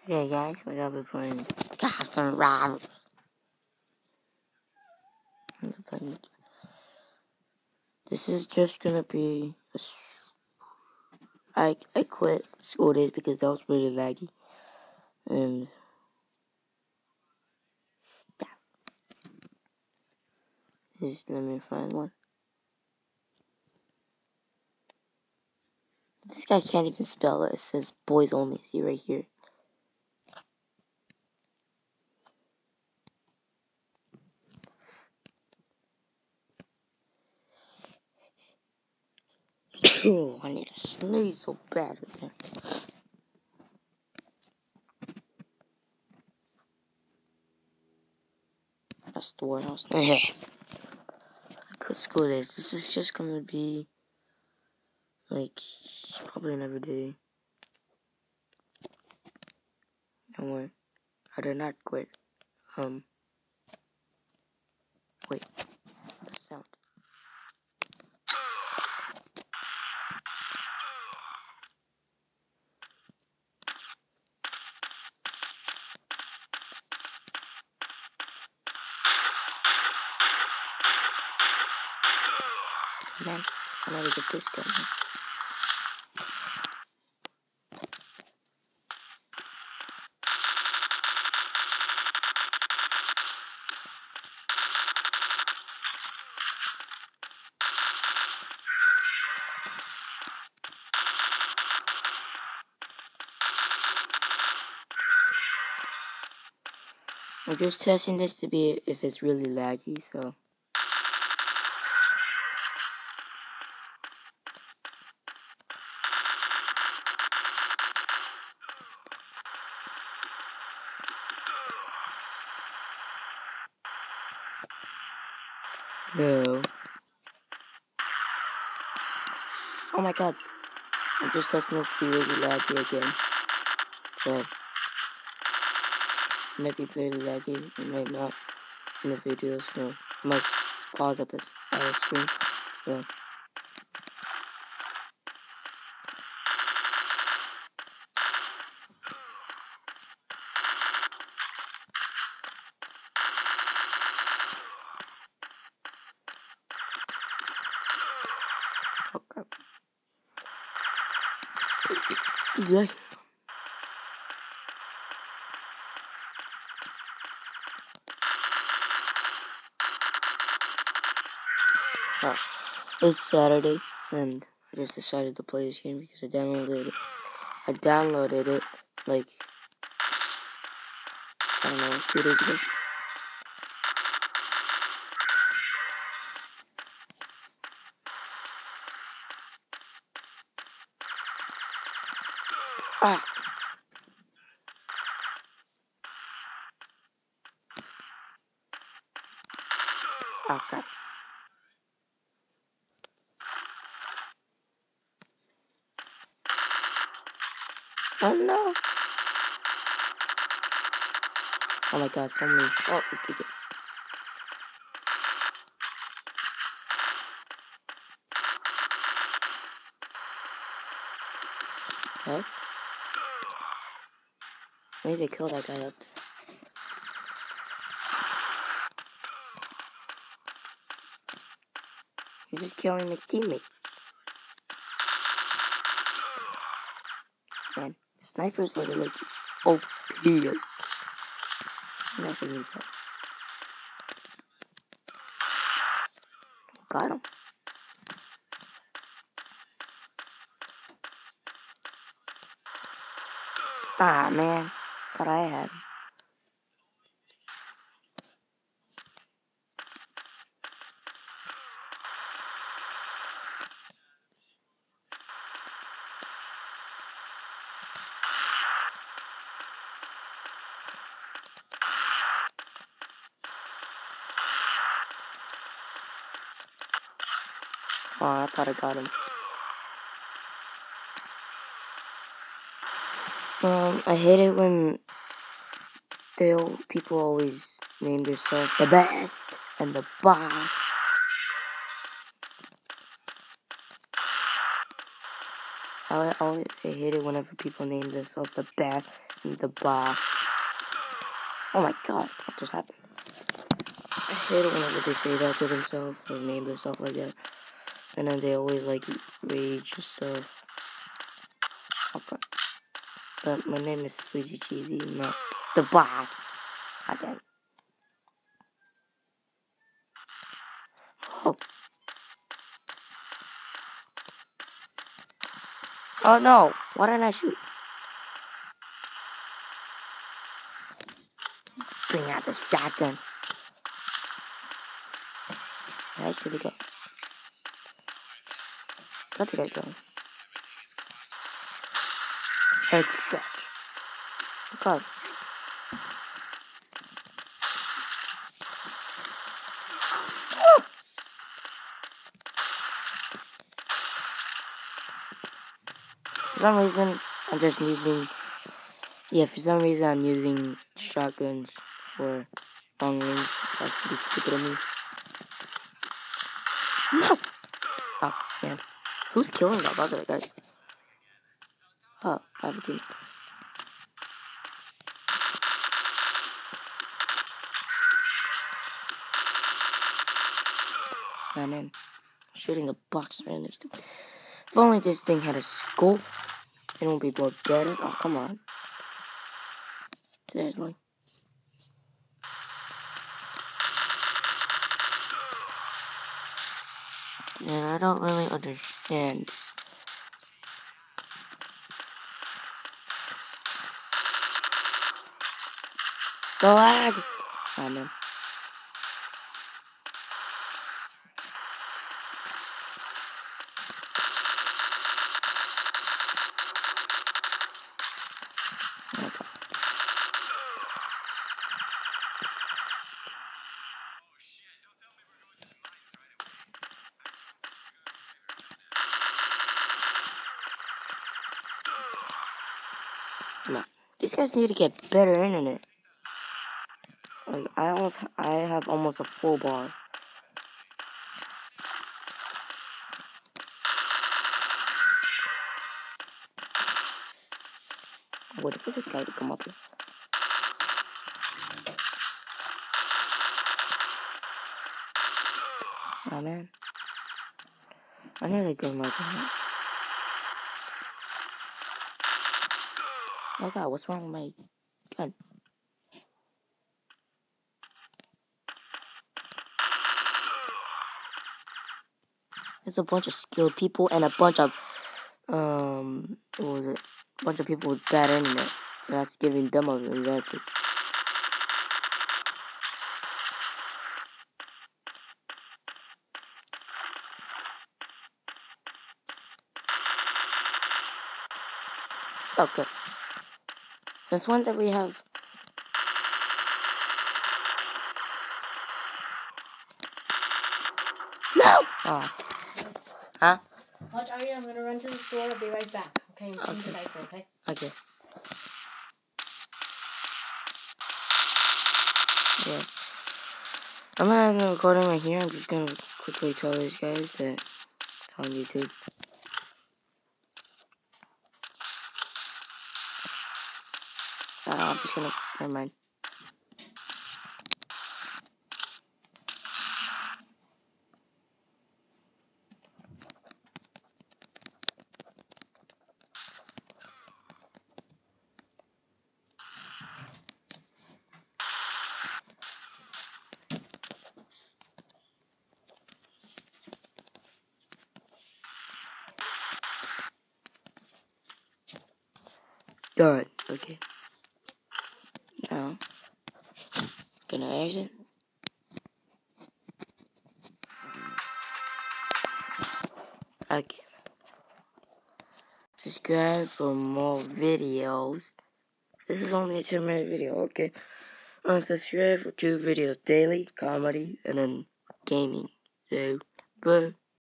Okay guys, we're gonna be playing Captain Rob. This is just gonna be I quit school days because that was really laggy. And just let me find one. This guy can't even spell it. It says boys only. See right here. Oh, I need to sneeze so bad right there. That's the word I was thinking. Quit school days. This is just gonna be like probably another day. Don't worry. I did not quit. Wait. The sound. Man, I gotta get this gun. I'm just testing this to be if it's really laggy, so. No. Oh my god. I'm just testing this to be really laggy again. So. It might be really laggy, it might not in the video, so I must pause at this screen. So. Yeah. It's Saturday, and I just decided to play this game because I downloaded it like, I don't know, 2 days ago. Ah! Oh crap. Oh no! Oh my god, so many. Oh, we did it. Okay. I need to kill that guy up there. He's just killing my teammates. Man, snipers literally OP. That's a use that. Got him. Ah, man. Thought I had him. Oh, I thought I got him. I hate it when people always name themselves the best and the boss. I hate it whenever people name themselves the best and the boss. Oh my god, what just happened? I hate it whenever they say that to themselves or name themselves like that. And then they always like rage and stuff. Okay. But my name is Sweezy Cheesy, not the boss. Okay. Oh. Oh no, why didn't I shoot? Bring out the shotgun. Where did he go? Where did I go? Headshot. God. For some reason, I'm just using... Yeah, for some reason, I'm using shotguns for long range. That's pretty stupid of me. No! Oh, man. Who's killing that other guys? Oh, I have a team. I'm in. Shooting a box right next to me. If only this thing had a scope, it won't be more dead. Oh, come on. Seriously. Yeah, I don't really understand. The lag! Oh, man. Okay. Come on. These guys need to get better internet. Like, I have almost a full bar. I'm waiting for this guy to come up here. Oh, man. I nearly got my gun. Oh, God, what's wrong with my gun? There's a bunch of skilled people and a bunch of, what was it? A bunch of people with bad internet. So that's giving them an advantage. Okay. This one that we have. No! Oh. Huh? Watch, Arya, I'm gonna run to the store. I'll be right back. Okay, I'm change the diaper, okay? Okay. Yeah. I'm gonna end the recording right here. I'm just gonna quickly tell these guys that on YouTube. I'm just gonna, never mind. Done. Okay. Now, gonna exit. Okay. Subscribe for more videos. This is only a 2-minute video, okay? Subscribe for 2 videos daily, comedy, and then gaming. So, bye.